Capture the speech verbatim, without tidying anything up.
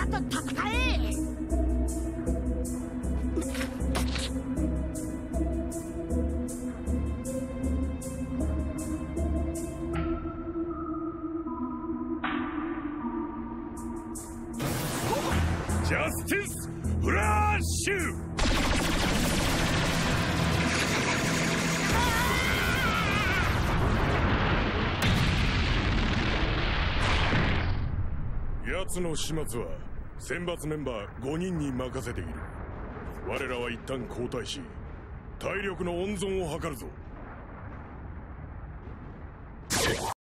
と戦え。 ジャスティスフラッシュ。奴の始末は選抜メンバーごにんに任せている。我らは一旦交代し体力の温存を図るぞ。